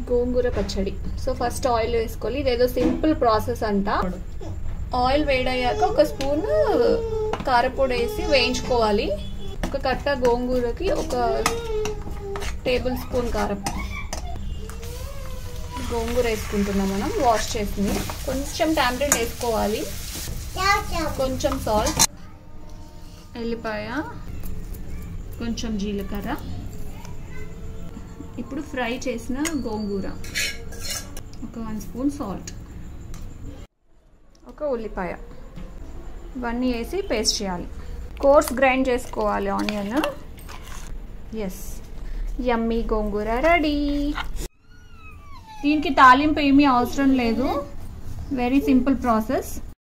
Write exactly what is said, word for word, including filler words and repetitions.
గోంగూర పచ్చడి. So first oil వేసుకోవాలి. ఇదేదో సింపుల్ ప్రాసెస్ అంట. ఆయిల్ వేడయ్యాక ఒక స్పూన్ కారపొడి వేసి వేయించుకోవాలి. ఒక కట్ట గోంగూరకి ఒక టేబుల్ స్పూన్ కారం. గోంగూర వేసుకుంటున్నాం మనం, వాష్ చేసింది. కొంచెం టామరిన్ వేసుకోవాలి, కొంచెం సాల్ట్, ఎల్లిపాయ, కొంచెం జీలకర్ర. ఇప్పుడు ఫ్రై చేసిన గోంగూర, ఒక వన్ స్పూన్ సాల్ట్, ఒక ఉల్లిపాయ, ఇవన్నీ వేసి పేస్ట్ చేయాలి. కోర్స్ గ్రైండ్ చేసుకోవాలి onion. Yes, yummy gongura ready. దీనికి తాలింపు ఏమీ అవసరం లేదు, వెరీ సింపుల్ ప్రాసెస్.